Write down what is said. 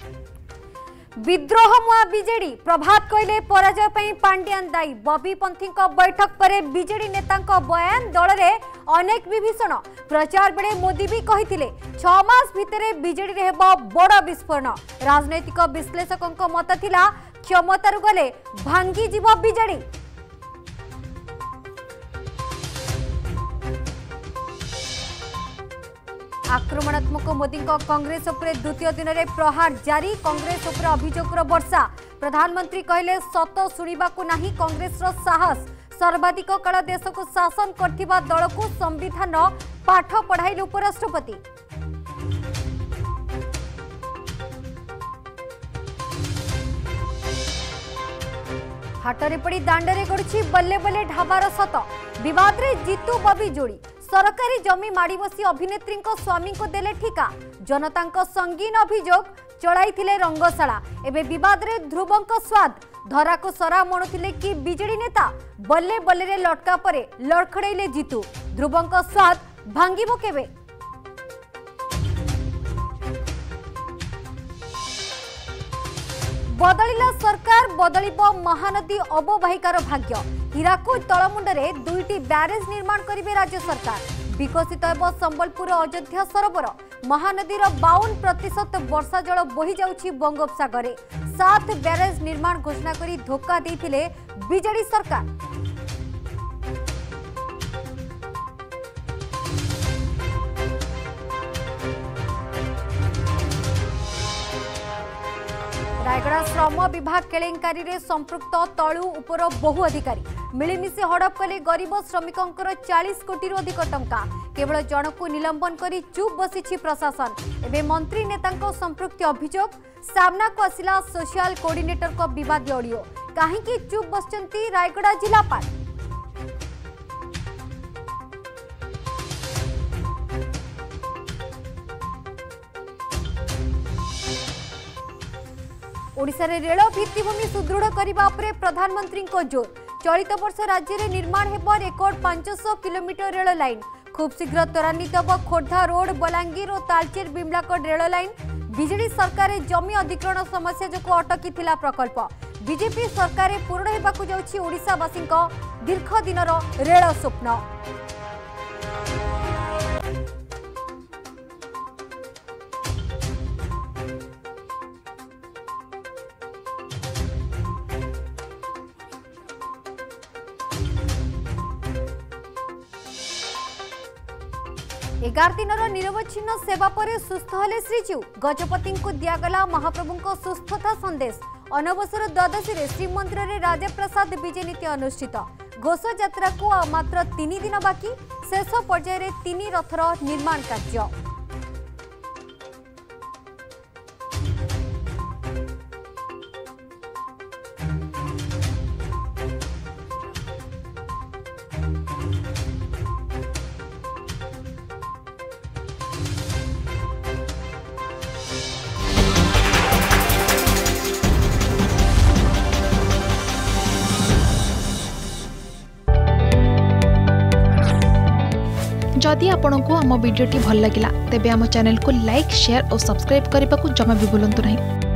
विद्रोह मुआ बीजेडी प्रभात कहले पराजय पई पांड्यान दायी बबी पंथी बैठक पर बीजेडी नेता बयान दल में अनेक विभीषण प्रचार बेले मोदी भी कही 6 मास भितर बीजेडी रे हेबो बड़ विस्फोरण राजनैतिक विश्लेषकों मत थिला क्षमतारु गले भांगी जीव बीजेडी। आक्रमणात्मक मोदी कांग्रेस उपरे द्वितीय दिन में प्रहार जारी कांग्रेस उपरे अभियोगर वर्षा प्रधानमंत्री कहले सत शुणिबाकू नाही कांग्रेस रो साहस सर्वाधिक काल देश को शासन करथिबा दल को संविधान पाठ पढ़ाइले उपराष्ट्रपति। हाटरे पड़ी दांडरे गड़ुछि बल्ले बल्ले ढाबार सत विवाद रे जीतू बबी जोड़ी सरकारी जमी माड़ी बसी अभिनेत्री स्वामी को देले ठिका जनता संगीन अभियोग चलाइथिले रंगशाला एबे विवाद रे ध्रुवंक स्वाद धरा को सरा मणुथिले कि बीजेडी नेता बल्ले बल्ले रे लटका परे लड़खड़ेले जीतू ध्रुवंक स्वाद भांगिबो केबे। बदलिला सरकार बदलिबो महानदी अवबाहिकार भाग्य हीराकुद तलमुंडरे 2टी ब्यारेज निर्माण करिवे राज्य सरकार विकसित हेबो संबलपुर अयोध्या सरोवर महानदीर 52% वर्षा जल बोही जाउछि बंगोपसागर 7 ब्यारेज निर्माण घोषणा करी धोखा देथिले बीजेडी सरकार। रायगड़ा श्रम विभाग केलेंकारी रे संपृक्त तलु उपर बहु अधिकारी मिलीमिशी हड़प कले गरीब श्रमिकों 40 कोटी अधिक टंका केवल जनकू निलंबन करी चुप बसी प्रशासन एवं मंत्री नेता संपृक्ति अभियोग सामना को आसिला सोशल कोऑर्डिनेटर को विवाद ऑडियो कहीं चुप बसचंती रायगड़ा जिलापाल। ओडिशा रे रेल भित्तिभूमि सुदृढ़ करने उपरे प्रधानमंत्री को जोर चलित वर्ष राज्य में निर्माण हेबो रेकर्ड 500 किलोमीटर रेल लाइन खूब शीघ्र त्वरान्वित हेबो खोर्धा रोड बलांगीर और Talcher Bimlagarh rail line BJD सरकार जमी अधिग्रहण समस्या जो अटकी थिला प्रकल्प बीजेपी सरकार पूर्ण हेबाकू जाउछि ओडिशावासी दीर्घ दिनर रेल स्वप्न। एगार दिनर निरवच्छिन्न सेवा पर सुस्थ हेले श्रीजीव गजपति को दिगला महाप्रभु को सुस्थता संदेश अनवसर द्वादशी रे श्रीमंदिर रे राजप्रसाद विजय नीति अनुष्ठित घोष यात्रा को मात्र 3 दिन बाकी शेष पर्याय रे 3 रथर निर्माण कार्य। जदि आपंक आम भिडी भल लगा तेब आम चैनल को लाइक शेयर और सब्सक्राइब करने को जमा भी भूलु नहीं।